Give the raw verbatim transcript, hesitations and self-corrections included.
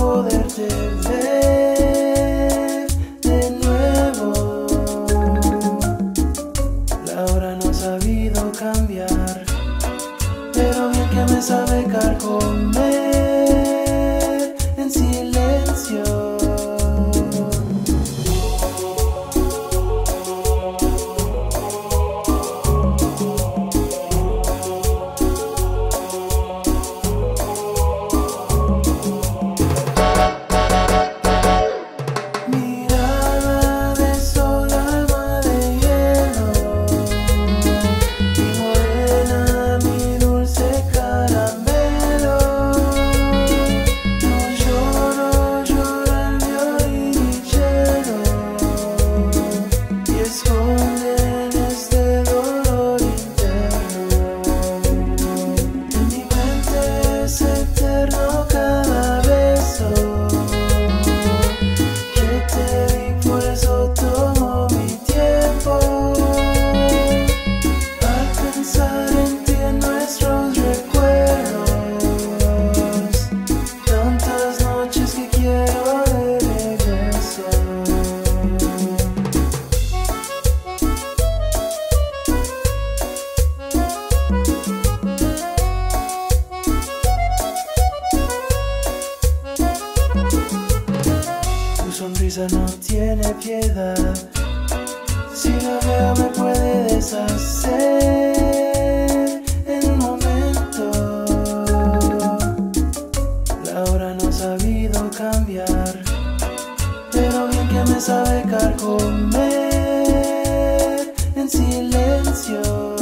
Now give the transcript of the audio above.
poderte ver de nuevo. La hora no ha sabido cambiar, pero bien que me sabe carcomer en silencio. Tu sonrisa no tiene piedad, si la veo me puede deshacer en un momento. La hora no ha sabido cambiar, pero bien que me sabe carcomer en silencio.